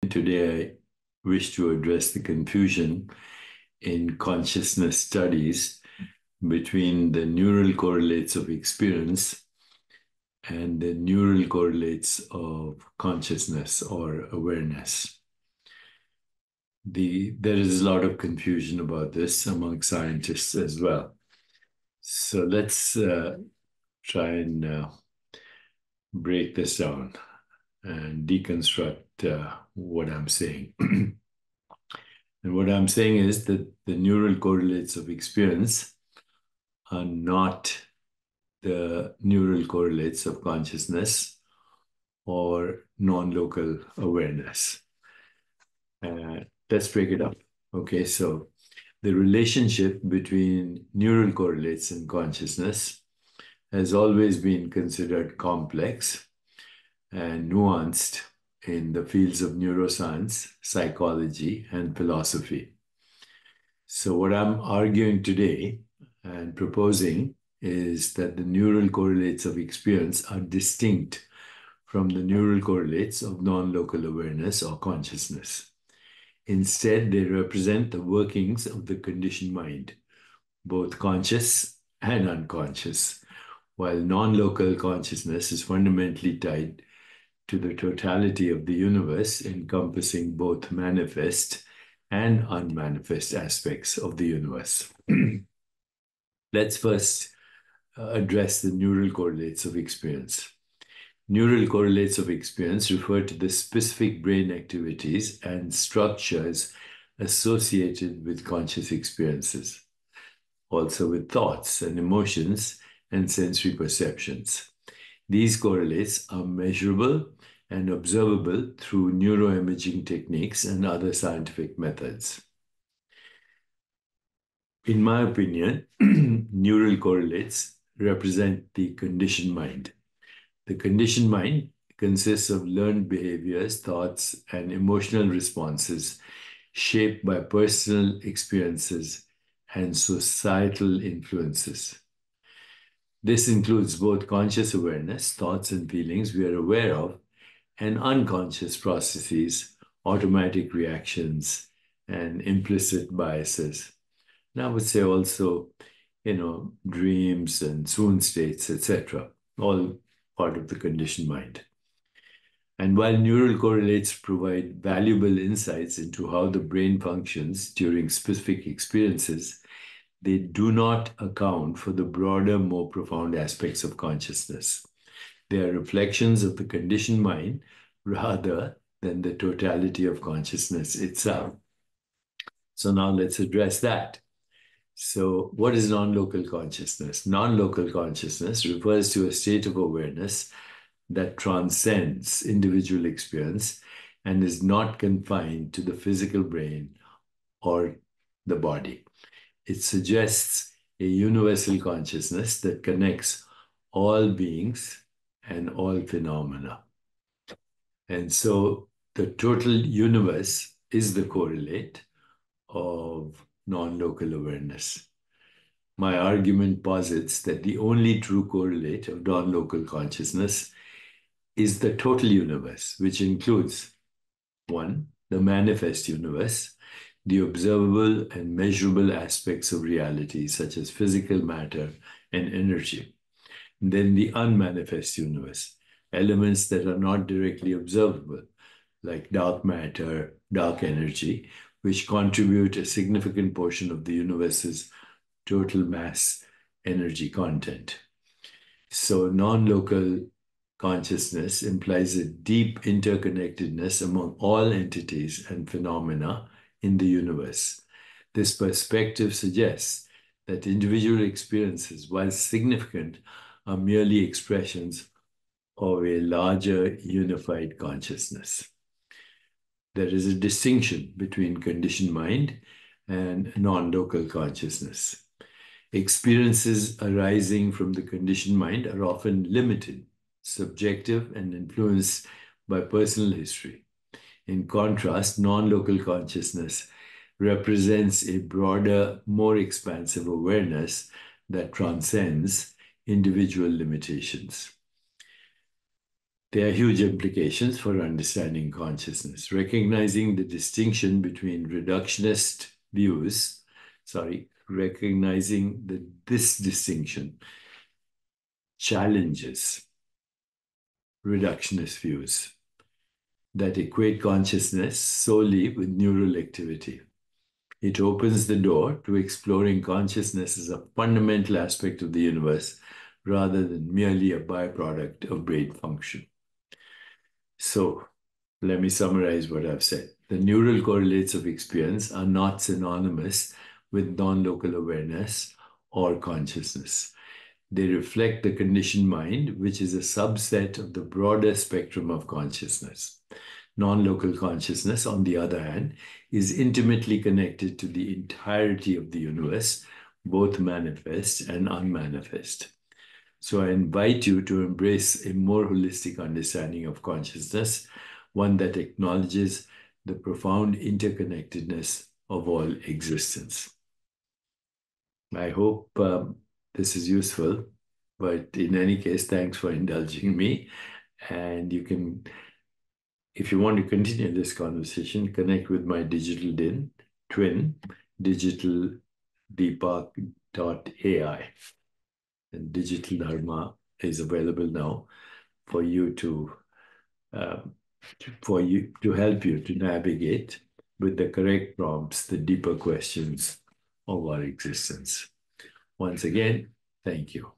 Today, I wish to address the confusion in consciousness studies between the neural correlates of experience and the neural correlates of consciousness or awareness. There is a lot of confusion about this among scientists as well. So let's try and break this down and deconstruct what I'm saying. And what I'm saying is that the neural correlates of experience are not the neural correlates of consciousness or non-local awareness. Let's break it up. Okay, so the relationship between neural correlates and consciousness has always been considered complex and nuanced in the fields of neuroscience, psychology, and philosophy. So what I'm arguing today and proposing is that the neural correlates of experience are distinct from the neural correlates of non-local awareness or consciousness. Instead, they represent the workings of the conditioned mind, both conscious and unconscious, while non-local consciousness is fundamentally tied to the totality of the universe, encompassing both manifest and unmanifest aspects of the universe. Let's first address the neural correlates of experience. Neural correlates of experience refer to the specific brain activities and structures associated with conscious experiences, also with thoughts and emotions and sensory perceptions. These correlates are measurable and observable through neuroimaging techniques and other scientific methods. In my opinion, neural correlates represent the conditioned mind. The conditioned mind consists of learned behaviors, thoughts, and emotional responses shaped by personal experiences and societal influences. This includes both conscious awareness, thoughts and feelings we are aware of, and unconscious processes, automatic reactions, and implicit biases. And I would say also, dreams and swoon states, etc., all part of the conditioned mind. And while neural correlates provide valuable insights into how the brain functions during specific experiences, they do not account for the broader, more profound aspects of consciousness. They are reflections of the conditioned mind rather than the totality of consciousness itself. So now let's address that. So what is non-local consciousness? Non-local consciousness refers to a state of awareness that transcends individual experience and is not confined to the physical brain or the body. It suggests a universal consciousness that connects all beings and all phenomena. And so the total universe is the correlate of non-local awareness. My argument posits that the only true correlate of non-local consciousness is the total universe, which includes, one, the manifest universe, the observable and measurable aspects of reality, such as physical matter and energy. And then the unmanifest universe, elements that are not directly observable, like dark matter, dark energy, which contribute a significant portion of the universe's total mass energy content. So non-local consciousness implies a deep interconnectedness among all entities and phenomena in the universe. This perspective suggests that individual experiences, while significant, are merely expressions of a larger unified consciousness. There is a distinction between conditioned mind and non-local consciousness. Experiences arising from the conditioned mind are often limited, subjective, and influenced by personal history. In contrast, non-local consciousness represents a broader, more expansive awareness that transcends individual limitations. There are huge implications for understanding consciousness. Recognizing the distinction between reductionist views, recognizing that this distinction challenges reductionist views that equate consciousness solely with neural activity. It opens the door to exploring consciousness as a fundamental aspect of the universe rather than merely a byproduct of brain function. So, let me summarize what I've said. The neural correlates of experience are not synonymous with non-local awareness or consciousness. They reflect the conditioned mind, which is a subset of the broader spectrum of consciousness. Non-local consciousness, on the other hand, is intimately connected to the entirety of the universe, both manifest and unmanifest. So I invite you to embrace a more holistic understanding of consciousness, one that acknowledges the profound interconnectedness of all existence. I hope this is useful, but in any case, thanks for indulging me. And you can, if you want to continue this conversation, connect with my digital twin, digitaldeepak.ai. And Digital Dharma is available now for you to help you to navigate with the correct prompts the deeper questions of our existence. Once again, thank you.